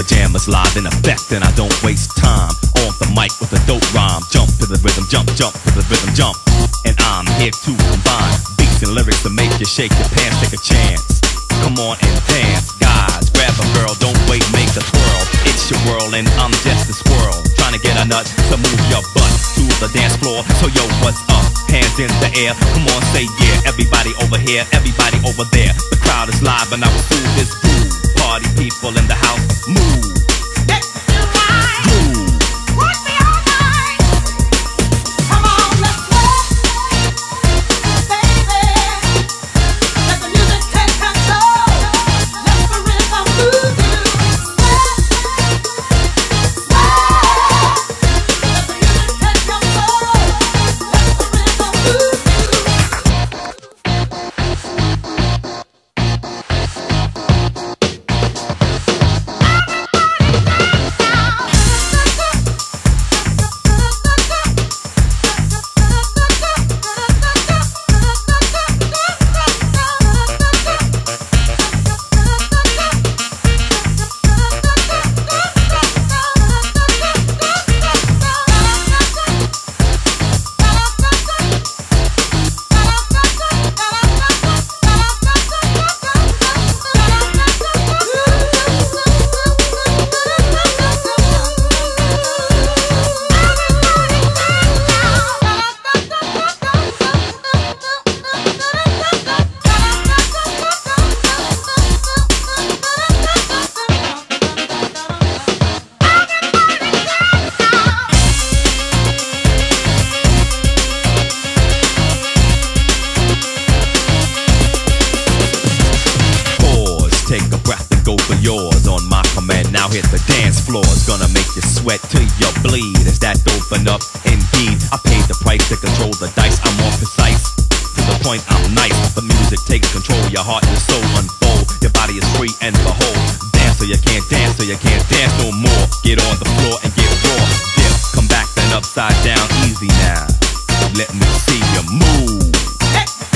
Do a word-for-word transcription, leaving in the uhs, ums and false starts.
pajamas live in effect, and I don't waste time on the mic with a dope rhyme. Jump to the rhythm, jump, jump to the rhythm, jump. And I'm here to combine beats and lyrics to make you shake your pants, take a chance. Come on and dance, guys, grab a girl, don't wait, make the twirl. It's your world and I'm just a squirrel, trying to get a nut to move your butt to the dance floor. So yo, what's up? Hands in the air, come on, say yeah. Everybody over here, everybody over there. The crowd is live and I will do this groove. Party people in the house, move. Let's do right. Groove. Rock me all night. Come on, let's rock, baby. Let the music take control. Let the rhythm move you. Sweat, sweat. Let the music take control. Let the rhythm move you. Take a breath and go for yours on my command. Now hit the dance floor. It's gonna make you sweat till you bleed. Is that open up? Indeed, I paid the price to control the dice. I'm more precise, to the point I'm nice. The music takes control, your heart and soul unfold. Your body is free and behold. Dance so you can't dance, so you can't dance no more. Get on the floor and get raw. Dip, come back then upside down, easy now. Let me see you move. Let's